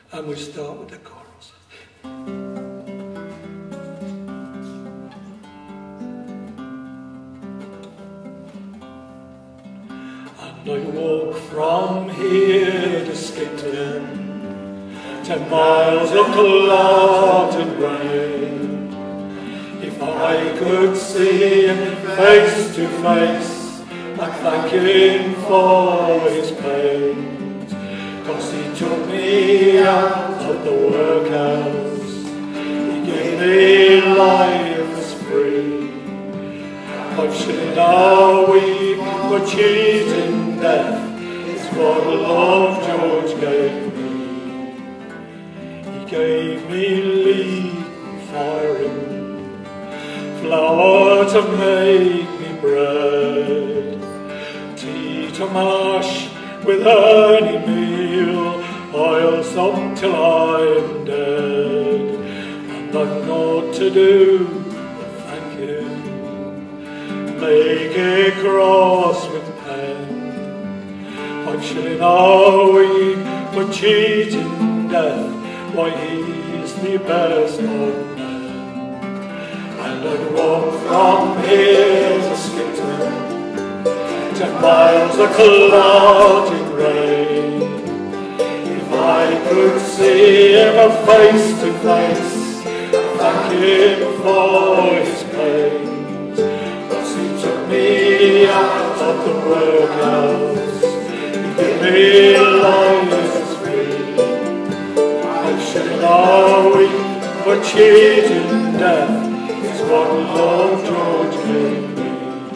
And we start with the chorus. And I walk from here to Skipton, 10 miles of clouded rain. If I could see him face to face, I'd thank him for his pains. 'Cause he took me out of the workhouse, he gave me life as free. 5 shillings a week for cheating death is what love George gave me. He gave me leave firing, flour to make me bread, tea to mash with any meal, I'll sob till I'm dead. And I've naught to do but thank him, make a cross with pen. 5 shillings a week for cheating death, why he's the best of men. And I'd walk from here to Skipton, 10 miles of clouded rain. If I could see him face to face, thank him for his pains. 'Cause he took me out of the workhouse, he gave me life as free. 5 shillings a week for cheating death is what Lord George gave me.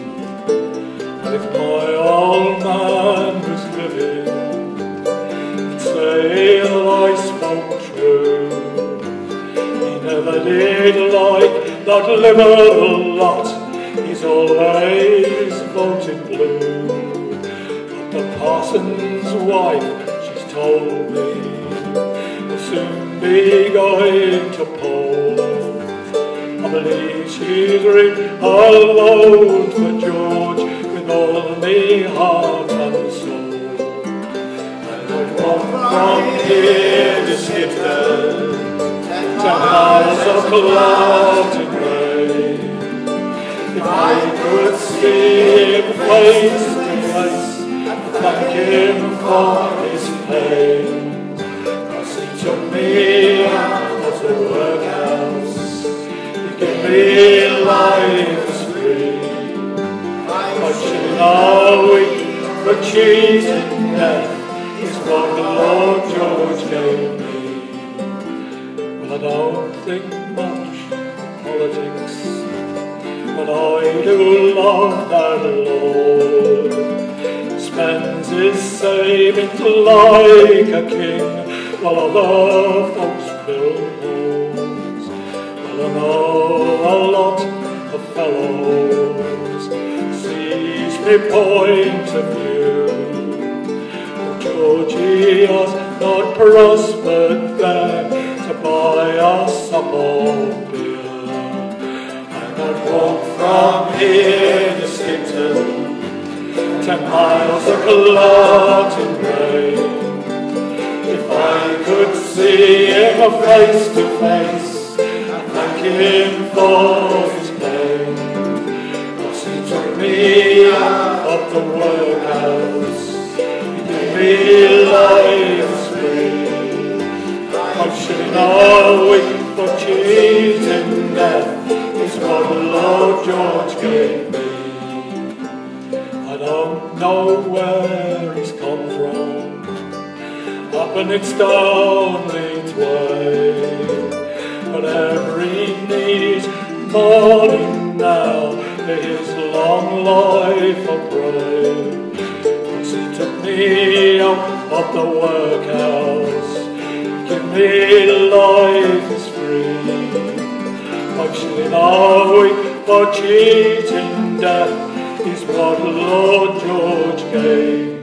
If my old man was living, he'd say I spoke true. He never did like that Liberal lot, he's always voted blue. But the parson's wife, she's told me, will soon be going to poll. I believe she's written a load for George with all me heart and soul. And I'd walk from here to Skipton, 10 miles of clouded rain. If I could see him face to face, I'd thank him for his pains. 'Cause he took me out of the workhouse, give me life as free. 5 shillings a week for cheating death is what the Lord George gave me. Well, I don't think much of politics, but I do love that Lord. Spends his savings like a king, while other folks build homes. I know a lot of fellows sees my point of view. Oh, Georgie has not prospered them to buy us a of beer. And I'd walk from here to Skipton, 10 miles of clouded rain. If I could see him face to face, thank him for his pain. 'Cause he took me out of the workhouse, he gave me life as free. 5 shillings a week for cheating death is what the Lord George gave me. I don't know where he's come from, up and it's down Leeds way. But every need morning now for his long life I pray. 'Cause he took me out of the workhouse, give me life as free. 5 shillings a week for cheating death is what Lord George gave.